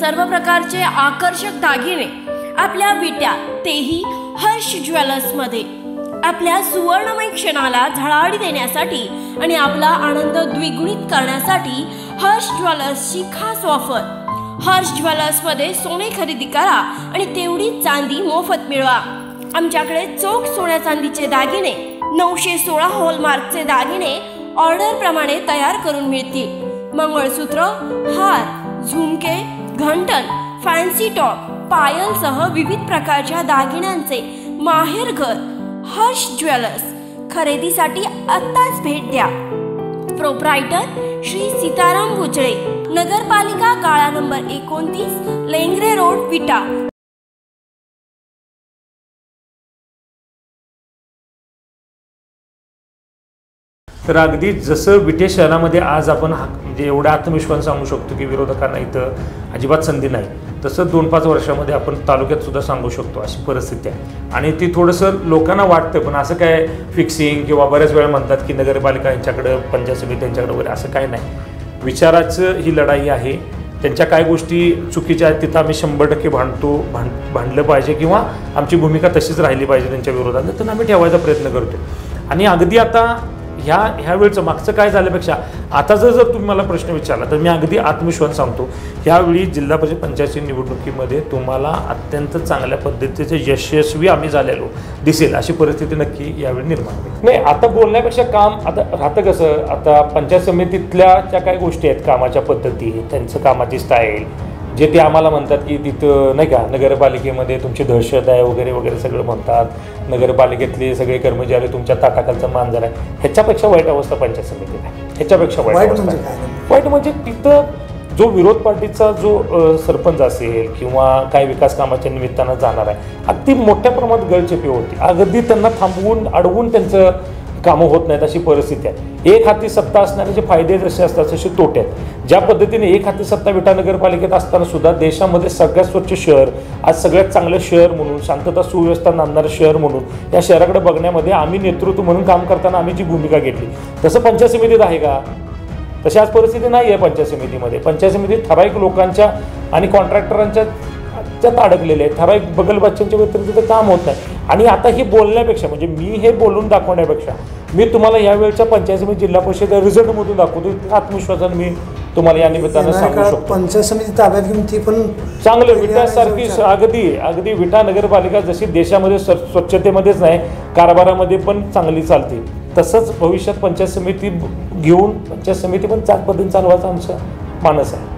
सर्व प्रकारचे आकर्षक दागिने आपल्या विट्या, तेही हर्ष ज्वेलर्समध्ये। आपल्या सुवर्णमय क्षणाला झळाळी देण्यासाठी आणि आपला आनंद द्विगुणित करण्यासाठी हर्ष ज्वेलर्सची खास ऑफर। हर्ष ज्वेलर्समध्ये सोने खरेदी करा आणि तेवढी चांदी मोफत मिळवा। आमच्याकडे चोख सोन्या चांदीचे दागिने 916 हॉलमार्कचे दागिने ऑर्डर प्रमाणे तयार करून मिळतील। मंगळसूत्र, हार, झुमके, घंटन, फॅन्सी टॉप, पायलसह विविध प्रकारच्या दागिन्यांचे माहेरघर हर्ष ज्वेलर्स। खरेदीसाठी आत्ताच भेट द्या। प्रोप्रायटर श्री सीताराम बुचळे, नगरपालिका गाळा नंबर 29, लेंगरे रोड, विटा। तर अगदी जसं विटे शहरामध्ये आज आपण म्हणजे एवढा आत्मविश्वास सांगू शकतो की विरोधकांना इथं अजिबात संधी नाही, तसं 2-5 वर्षामध्ये आपण तालुक्यात सुद्धा सांगू शकतो अशी परिस्थिती आहे। आणि ती थोडंसं लोकांना वाटतं, पण असं काय फिक्सिंग किंवा बऱ्याच वेळा म्हणतात की नगरपालिका यांच्याकडं, पंचायत समिती यांच्याकडे वगैरे, असं काय नाही। विचाराचं ही लढाई आहे। त्यांच्या काय गोष्टी चुकीच्या आहेत तिथं आम्ही 100% भांडलं पाहिजे किंवा आमची भूमिका तशीच राहिली पाहिजे त्यांच्या विरोधात, तर आम्ही ठेवायचा प्रयत्न करतो। आणि अगदी आता ह्या वेळचं मागचं काय झाल्यापेक्षा आता जर तुम्ही मला प्रश्न विचारला तर मी अगदी आत्मविश्वास सांगतो, ह्यावेळी जिल्हा परिषद पंचायत निवडणुकीमध्ये तुम्हाला अत्यंत चांगल्या पद्धतीचे यशस्वी आम्ही झालेलो दिसेल अशी परिस्थिती नक्की यावेळी निर्माण होईल। नाही, आता बोलण्यापेक्षा काम आता राहतं कसं, आता पंचायत समितीतल्या ज्या काही गोष्टी आहेत, कामाच्या पद्धती, त्यांचं कामाची स्टाईल, जे ते आम्हाला म्हणतात की तिथं नाही का नगरपालिकेमध्ये तुमची दहशत आहे वगैरे वगैरे सगळं म्हणतात, नगरपालिकेतले सगळे कर्मचारी तुमच्या ताटाखालचा मान झाला आहे, ह्याच्यापेक्षा वाईट अवस्था पंचायत समितीत आहे। ह्याच्यापेक्षा वाईट म्हणजे तिथं जो विरोध पार्टीचा जो सरपंच असेल किंवा काही विकास कामाच्या निमित्तानं जाणार आहे, अगदी मोठ्या प्रमाणात गळचेपी होती। अगदी त्यांना थांबवून अडवून त्यांचं कामं होत नाहीत अशी परिस्थिती आहे। एक हाती सत्ता असण्याचे फायदे जसे असतात तसे तोटे आहेत। ज्या पद्धतीने एक हाती सत्ता विटा नगरपालिकेत असताना सुद्धा देशामध्ये सगळ्यात स्वच्छ शहर, आज सगळ्यात चांगलं शहर म्हणून, शांतता सुव्यवस्था नांदणारं शहर म्हणून या शहराकडे बघण्यामध्ये आम्ही नेतृत्व म्हणून काम करताना आम्ही जी भूमिका घेतली, तसं पंचायत समितीत आहे का? तशी आज परिस्थिती नाही आहे पंचायत समितीमध्ये। पंचायत समितीत ठराविक लोकांच्या आणि कॉन्ट्रॅक्टरांच्या त्यात अडकलेले आहेत, ठराविक बगलबच्च्यांच्या व्यतिरिक्त काम होत नाही। आणि आता हे बोलण्यापेक्षा, म्हणजे मी हे बोलून दाखवण्यापेक्षा मी तुम्हाला यावेळच्या पंचायत समिती जिल्हा परिषद रिझल्टमधून दाखवतो, आत्मविश्वासाने मी तुम्हाला या निमित्तानं सांगू शकतो। पंचायत समिती ताब्यात घेऊन ती पण चांगलं विटासारखी अगदी विटा नगरपालिका जशी देशामध्ये स्वच्छतेमध्येच नाही कारभारामध्ये पण चांगली चालते, तसंच भविष्यात पंचायत समिती घेऊन पंचायत समिती पण चांगल्या पद्धतीने चालवायचा आमचा मानस आहे।